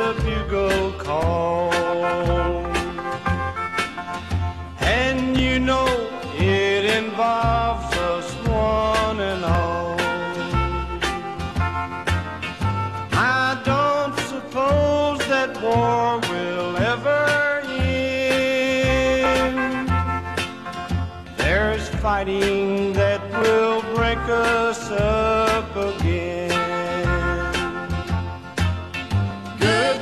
the bugle call. And you know it involves us one and all. I don't suppose that war will ever end. There's fighting that will break us up.